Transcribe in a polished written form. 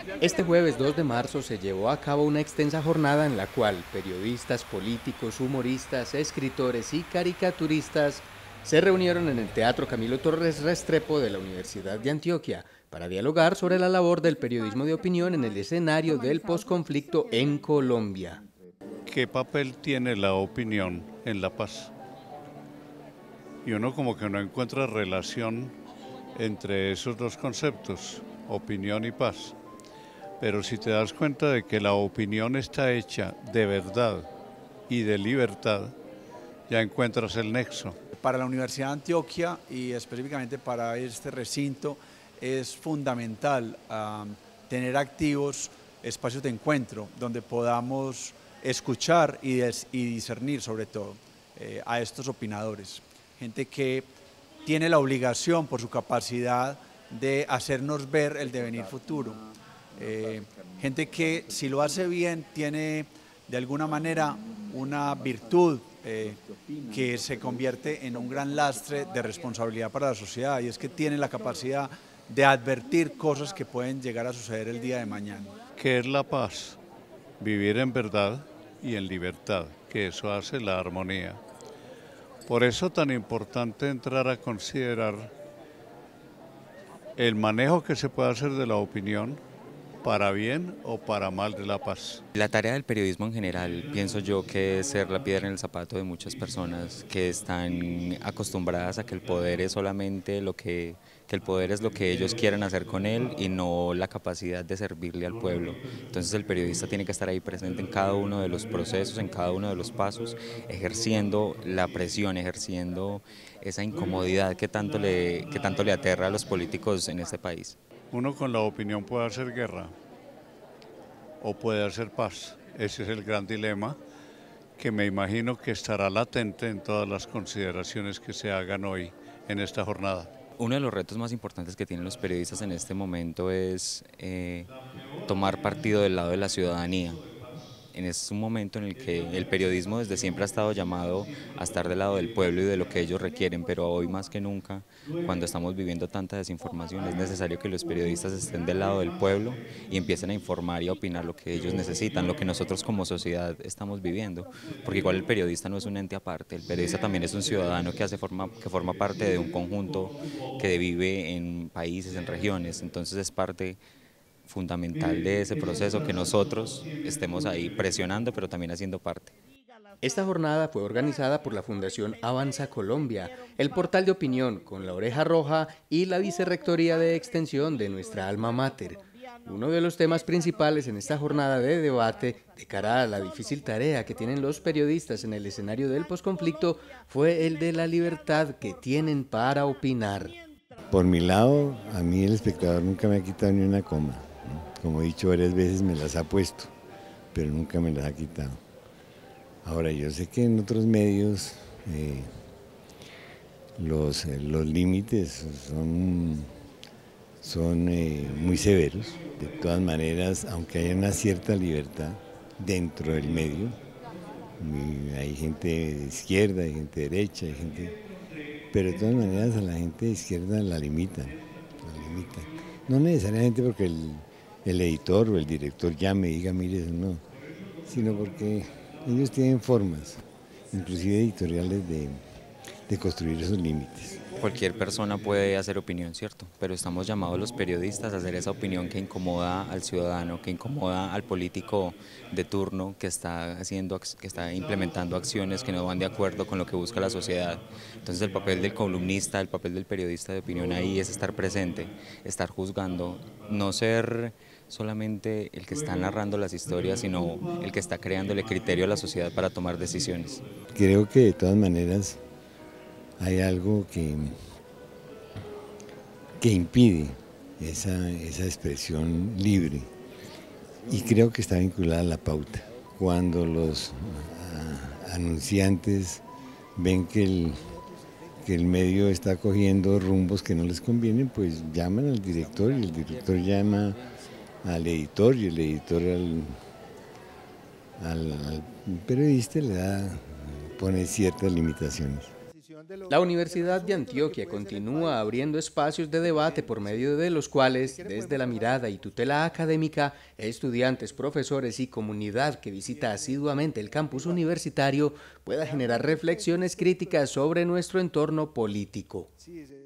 Este jueves 2 de marzo se llevó a cabo una extensa jornada en la cual periodistas, políticos, humoristas, escritores y caricaturistas se reunieron en el Teatro Camilo Torres Restrepo de la Universidad de Antioquia para dialogar sobre la labor del periodismo de opinión en el escenario del posconflicto en Colombia. ¿Qué papel tiene la opinión en la paz? Y uno como que no encuentra relación entre esos dos conceptos, opinión y paz. Pero si te das cuenta de que la opinión está hecha de verdad y de libertad, ya encuentras el nexo. Para la Universidad de Antioquia y específicamente para este recinto es fundamental tener activos espacios de encuentro donde podamos escuchar y discernir sobre todo a estos opinadores. Gente que tiene la obligación por su capacidad de hacernos ver el devenir futuro. Gente que si lo hace bien tiene de alguna manera una virtud que se convierte en un gran lastre de responsabilidad para la sociedad, y es que tiene la capacidad de advertir cosas que pueden llegar a suceder el día de mañana. ¿Qué es la paz? Vivir en verdad y en libertad, que eso hace la armonía. Por eso tan importante entrar a considerar el manejo que se puede hacer de la opinión para bien o para mal de la paz. La tarea del periodismo en general, pienso yo, que es ser la piedra en el zapato de muchas personas que están acostumbradas a que el poder es solamente que el poder es lo que ellos quieran hacer con él y no la capacidad de servirle al pueblo. Entonces el periodista tiene que estar ahí presente en cada uno de los procesos, en cada uno de los pasos, ejerciendo la presión, ejerciendo esa incomodidad que tanto le aterra a los políticos en este país. Uno con la opinión puede hacer guerra o puede hacer paz. Ese es el gran dilema que me imagino que estará latente en todas las consideraciones que se hagan hoy en esta jornada. Uno de los retos más importantes que tienen los periodistas en este momento es tomar partido del lado de la ciudadanía. Es un momento en el que el periodismo desde siempre ha estado llamado a estar del lado del pueblo y de lo que ellos requieren, pero hoy más que nunca, cuando estamos viviendo tanta desinformación, es necesario que los periodistas estén del lado del pueblo y empiecen a informar y a opinar lo que ellos necesitan, lo que nosotros como sociedad estamos viviendo, porque igual el periodista no es un ente aparte, el periodista también es un ciudadano que forma parte de un conjunto que vive en países, en regiones, entonces es parte fundamental de ese proceso que nosotros estemos ahí presionando, pero también haciendo parte. Esta jornada fue organizada por la Fundación Avanza Colombia, el portal de opinión con la Oreja Roja y la Vicerrectoría de Extensión de nuestra alma mater. Uno de los temas principales en esta jornada de debate, de cara a la difícil tarea que tienen los periodistas en el escenario del posconflicto, fue el de la libertad que tienen para opinar. Por mi lado, a mí el espectador nunca me ha quitado ni una coma. Como he dicho varias veces, me las ha puesto, pero nunca me las ha quitado. Ahora, yo sé que en otros medios los límites son muy severos. De todas maneras, aunque haya una cierta libertad dentro del medio, hay gente de izquierda, hay gente de derecha, pero de todas maneras a la gente de izquierda la limitan. No necesariamente porque el editor o el director llame y diga, mire, eso no, sino porque ellos tienen formas, inclusive editoriales, de construir esos límites. Cualquier persona puede hacer opinión, ¿cierto? Pero estamos llamados los periodistas a hacer esa opinión que incomoda al ciudadano, que incomoda al político de turno que está implementando acciones que no van de acuerdo con lo que busca la sociedad. Entonces el papel del columnista, el papel del periodista de opinión ahí es estar presente, estar juzgando, no ser solamente el que está narrando las historias, sino el que está creándole criterio a la sociedad para tomar decisiones. Creo que de todas maneras hay algo que impide esa expresión libre, y creo que está vinculada a la pauta. Cuando los anunciantes ven que el medio está cogiendo rumbos que no les convienen, pues llaman al director y el director llama al editor y el editor al periodista le pone ciertas limitaciones. La Universidad de Antioquia continúa abriendo espacios de debate por medio de los cuales, desde la mirada y tutela académica, estudiantes, profesores y comunidad que visita asiduamente el campus universitario pueda generar reflexiones críticas sobre nuestro entorno político.